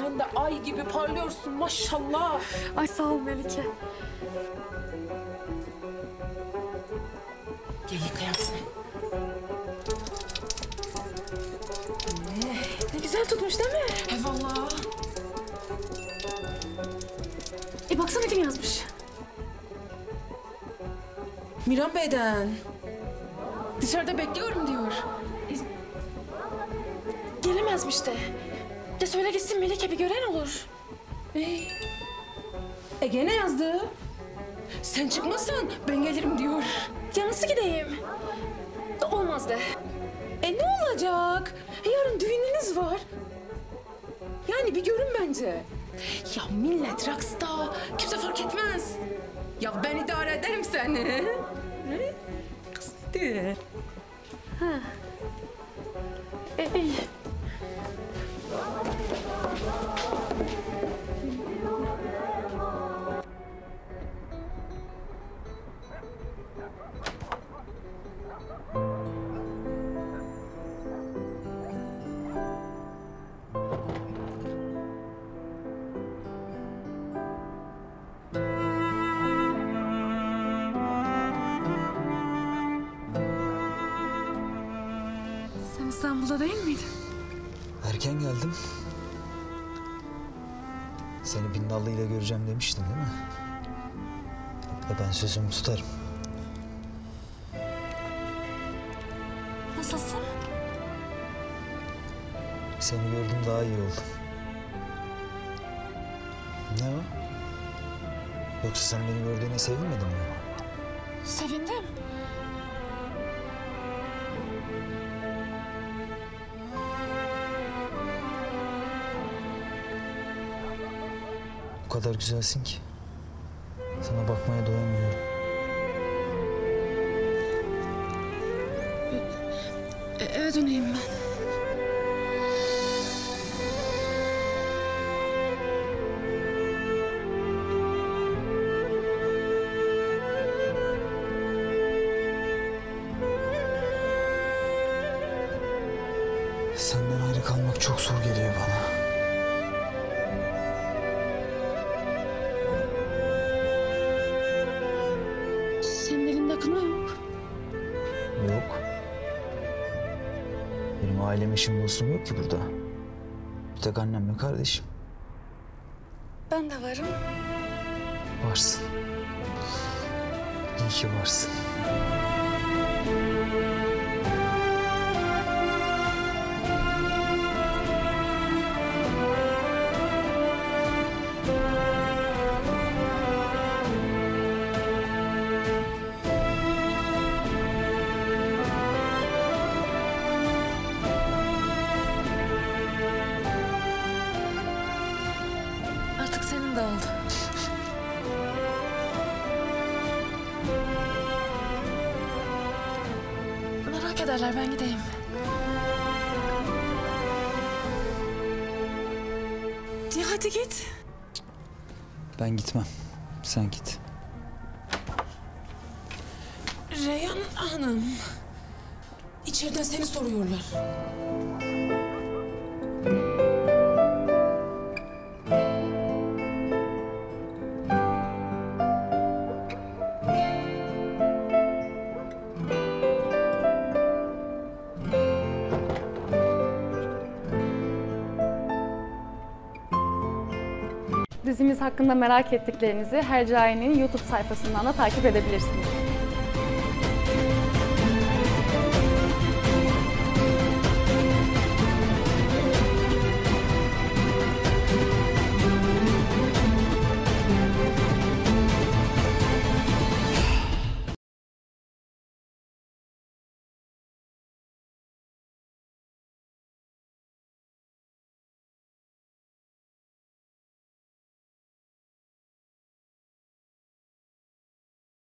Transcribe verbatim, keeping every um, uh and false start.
Sen de ay gibi parlıyorsun maşallah. Ay sağ ol Melike. Gel yıkayalım seni. Ne, ne güzel tutmuş değil mi? He vallahi. E baksana kim yazmış. Miran Bey'den. Dışarıda bekliyorum diyor. E, gelemezmiş de. De söyle gitsin Melike, bir gören olur. Ey. E gene yazdı. Sen çıkmazsan ben gelirim diyor. Ya nasıl gideyim? De olmaz de. E ne olacak? E yarın düğününüz var. Yani bir görün bence. Ya millet raksta. Kimse fark etmez. Ya ben idare ederim seni. He? Kız hadi. Ha. E, iyi. Sen İstanbul'da değil miydin? Erken geldim. Seni Bindallı ile göreceğim demiştin değil mi? Ve ben sözümü tutarım. Nasılsın? Seni gördüm daha iyi oldu. Ne o? Yoksa sen beni gördüğüne sevinmedin mi? Sevindim. O kadar güzelsin ki. Sana bakmaya doyamıyorum. E, eve döneyim ben. Senden ayrı kalmak çok zor geliyor bana. Senin elinde kına yok. Yok. Benim ailem, eşim, dostum yok ki burada. Bir tek annem ve kardeşim. Ben de varım. Varsın. İyi ki varsın. Artık senin de oldu. Merak ederler, ben gideyim. Ya hadi git. Ben gitmem. Sen git. Reyhan Hanım. İçeriden seni soruyorlar. Dizimiz hakkında merak ettiklerinizi Hercai'nin YouTube sayfasından da takip edebilirsiniz.